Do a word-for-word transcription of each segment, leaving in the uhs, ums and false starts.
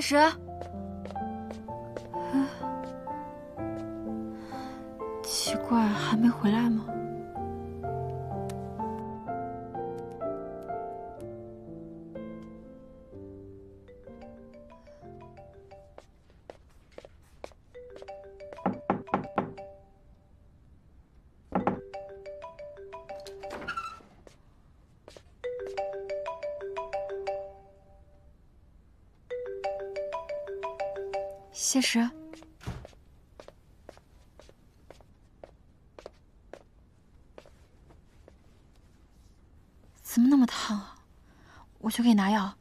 实。啊，奇怪，还没回来吗？谢石，怎么那么烫啊？我去给你拿药。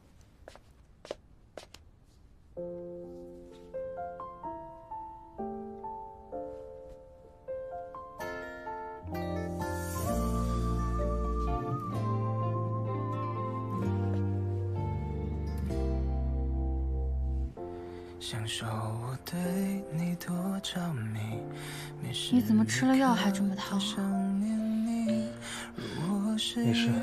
你怎么吃了药还这么烫啊？ 没事。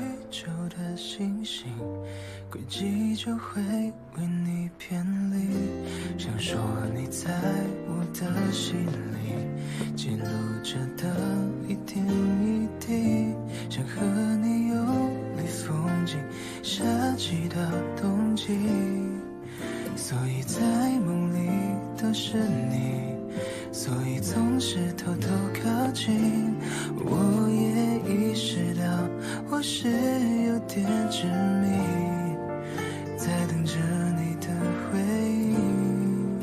轨迹就会为你偏离，想说你在我的心里，记录着的一点一滴，想和你游历风景，夏季到冬季，所以在梦里都是你，所以总是偷偷靠近。我也意识到我是有点执迷，在等着你的回应。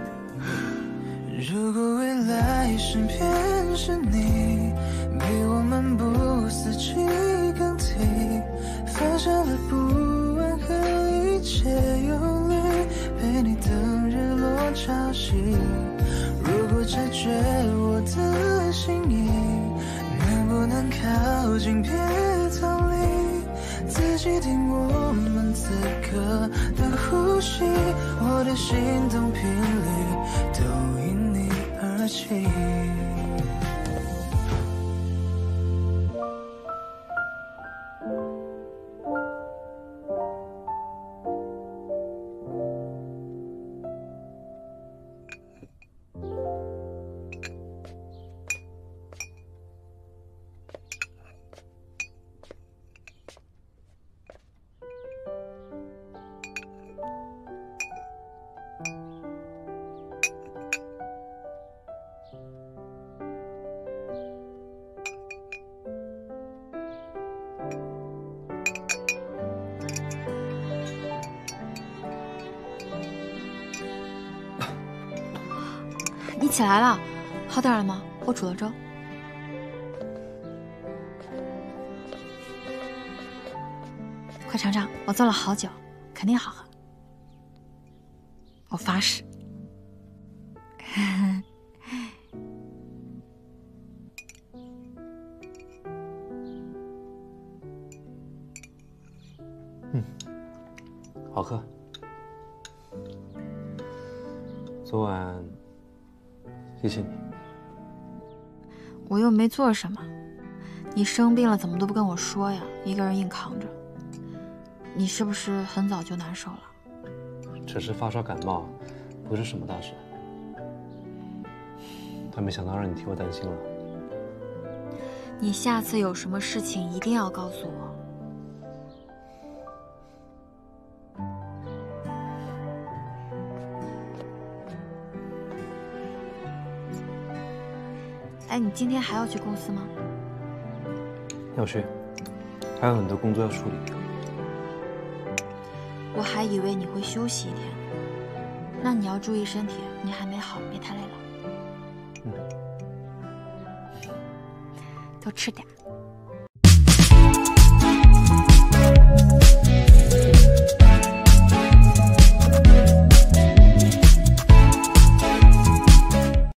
如果未来身边是你，陪我漫步四季更替，放下了不安和一切忧虑，陪你等日落潮汐。如果察觉我的心意，能不能靠近别逃离，仔细听我们此刻的呼吸，我的心动频率都因你而起。 你起来了，好点了吗？我煮了粥。快尝尝，我做了好酒，肯定好喝。我发誓。 嗯，好喝。昨晚谢谢你。 我又没做什么，你生病了怎么都不跟我说呀？一个人硬扛着。你是不是很早就难受了？ 只是发烧感冒，不是什么大事。但没想到让你替我担心了。 你下次有什么事情一定要告诉我。哎，你今天还要去公司吗？ 要去，还有很多工作要处理。 我还以为你会休息一天呢。那你要注意身体，你还没好，别太累了。 嗯。 多吃点。